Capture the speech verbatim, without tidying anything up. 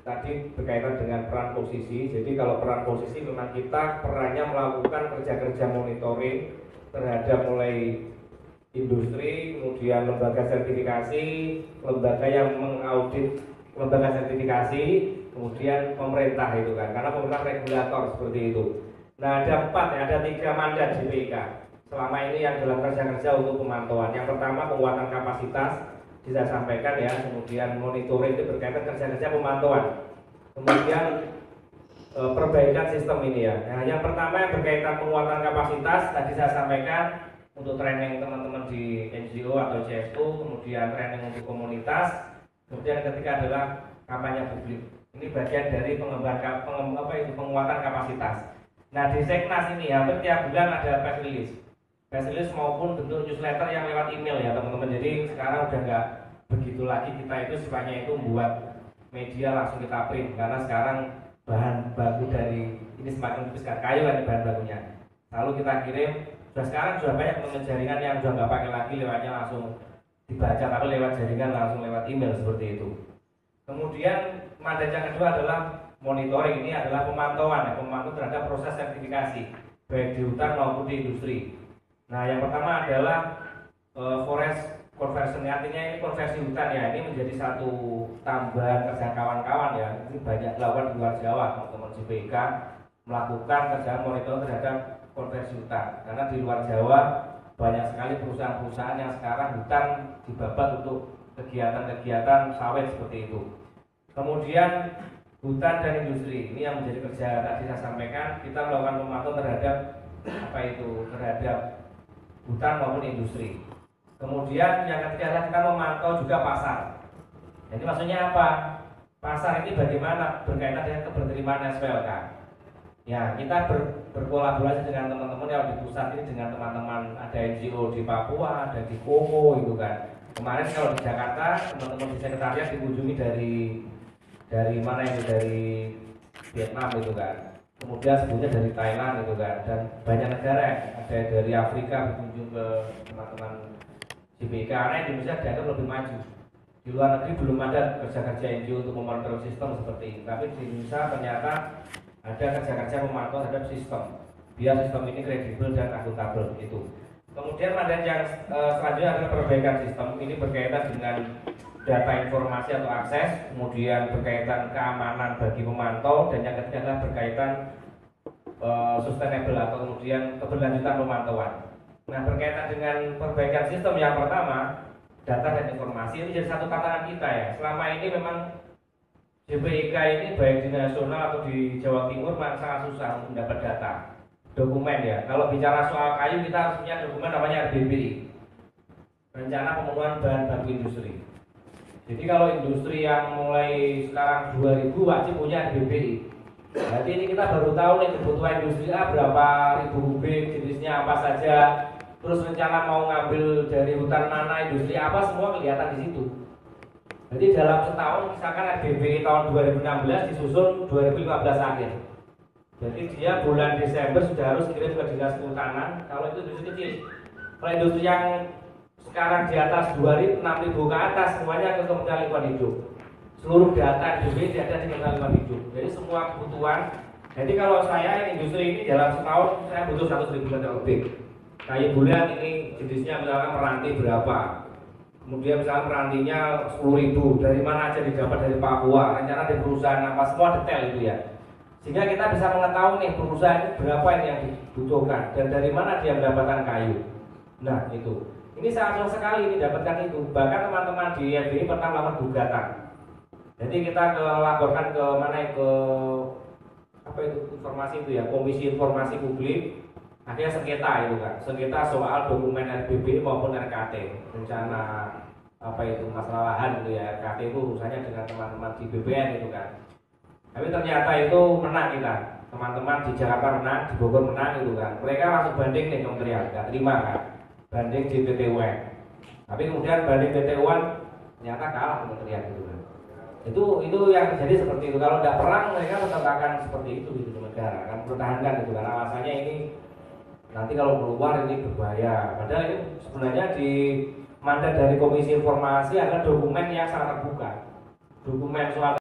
tadi berkaitan dengan peran posisi. Jadi kalau peran posisi memang kita perannya melakukan kerja-kerja monitoring terhadap mulai industri, kemudian lembaga sertifikasi, lembaga yang mengaudit lembaga sertifikasi, kemudian pemerintah itu kan, karena pemerintah regulator seperti itu. Nah ada empat ya, ada tiga mandat J P I K selama ini yang dalam kerja-kerja untuk pemantauan. Yang pertama penguatan kapasitas, bisa sampaikan ya, kemudian monitoring itu berkaitan kerja-kerja pemantauan, kemudian e, perbaikan sistem ini ya. Nah, yang pertama yang berkaitan penguatan kapasitas tadi saya sampaikan untuk training teman-teman di N G O atau C S O, kemudian training untuk komunitas, kemudian ketiga adalah kampanye publik. Ini bagian dari pengembangan pengem, apa itu penguatan kapasitas. Nah di Seknas ini hampir tiap bulan ada press release, press release maupun bentuk newsletter yang lewat email ya teman-teman. Jadi sekarang udah nggak begitu lagi kita itu sifatnya itu membuat media langsung kita print, karena sekarang bahan baku dari ini semakin tipis kan, kayu kan bahan bakunya. Lalu kita kirim. Sudah sekarang sudah banyak teman jaringan yang sudah nggak pakai lagi lewatnya langsung dibaca, tapi lewat jaringan langsung lewat email seperti itu. Kemudian mandat yang kedua adalah monitoring. Ini adalah pemantauan ya, pemantau terhadap proses sertifikasi baik di hutan maupun di industri. Nah yang pertama adalah uh, forest conversion, artinya ini konversi hutan ya, ini menjadi satu tambahan kerja kawan-kawan ya. Ini banyak dilakukan di luar Jawa, teman-teman J P I K melakukan kerja monitor terhadap konversi hutan, karena di luar Jawa banyak sekali perusahaan-perusahaan yang sekarang hutan dibabat untuk kegiatan-kegiatan sawit seperti itu. Kemudian hutan dan industri, ini yang menjadi kerja tadi saya sampaikan, kita melakukan pemantauan terhadap apa itu terhadap hutan maupun industri. Kemudian yang ketiga adalah kita memantau juga pasar. Jadi maksudnya apa? Pasar ini bagaimana berkaitan dengan keberterimaan S P L K. Ya, kita ber, berkolaborasi dengan teman-teman yang di pusat ini, dengan teman-teman ada N G O di Papua, ada di Kongo itu kan. Kemarin kalau di Jakarta teman-teman di sekretariat dikunjungi dari dari mana itu, dari Vietnam itu kan. Kemudian sebelumnya dari Thailand itu kan, dan banyak negara, ada dari Afrika berkunjung ke teman-teman J P I K, karena Indonesia dianggap lebih maju. Di luar negeri belum ada kerja-kerja N G O untuk memonitor sistem seperti ini, tapi di Indonesia ternyata ada kerja-kerja memantau terhadap sistem biar sistem ini kredibel dan akuntabel itu. Kemudian mandat yang e, selanjutnya adalah perbaikan sistem. Ini berkaitan dengan data informasi atau akses, kemudian berkaitan keamanan bagi pemantau, dan yang ketiga adalah berkaitan e, sustainable atau kemudian keberlanjutan pemantauan. Nah berkaitan dengan perbaikan sistem yang pertama, data dan informasi ini jadi satu tantangan kita ya. Selama ini memang J P I K ini baik di nasional atau di Jawa Timur sangat susah untuk mendapat data, dokumen ya. Kalau bicara soal kayu kita harus punya dokumen namanya R B B I, rencana pemenuhan bahan baku industri. Jadi kalau industri yang mulai sekarang dua ribu wajib punya R B B I. Berarti ini kita baru tahu nih kebutuhan industri A berapa ribu kubik, jenisnya apa saja, terus rencana mau ngambil dari hutan mana, industri apa, semua kelihatan di situ. Jadi dalam setahun misalkan R B B I tahun dua ribu enam belas disusun dua ribu lima belas akhir. Jadi dia bulan Desember sudah harus kirim ke dinas kehutanan. Kalau itu industri kecil. Kalau industri yang sekarang di atas dua ribu, enam ribu ke atas semuanya ke Kementerian Lingkungan Hidup. Seluruh data R B B I ada di Kementerian Lingkungan Hidup. Jadi semua kebutuhan. Jadi kalau saya industri ini dalam setahun saya butuh seratus ribu meter kubik. Kayu bulan ini jenisnya misalkan meranti berapa. Kemudian misalnya perantinya sepuluh ribu, dari mana aja didapat, dari Papua, rencana di perusahaan apa, semua detail itu ya. Sehingga kita bisa mengetahui nih perusahaan itu berapa ini yang dibutuhkan dan dari mana dia mendapatkan kayu. Nah itu, ini sangat susah sekali ini dapatkan itu. Bahkan teman-teman di F B I pernah melakukan gugatan. Jadi kita ke laporkan ke mana ke apa itu informasi itu ya, Komisi Informasi Publik. Akhirnya sengketa itu kan, sengketa soal dokumen R B B I maupun R K T, rencana apa itu masalah lahan gitu ya. R K T itu urusannya dengan teman-teman di B P N itu kan. Tapi ternyata itu menang kita, teman-teman di Jakarta menang, di Bogor menang itu kan. Mereka langsung banding nih kementerian, nggak terima kan, banding di P T U N. Tapi kemudian banding P T U N ternyata kalah kementerian itu kan. Itu itu yang terjadi seperti itu. Kalau tidak perang mereka tetap akan seperti itu di negara, akan mempertahankan itu kan. Alasannya ini nanti kalau keluar ini berbahaya. Padahal ini sebenarnya di mandat dari Komisi Informasi adalah dokumen yang sangat terbuka. Dokumen soal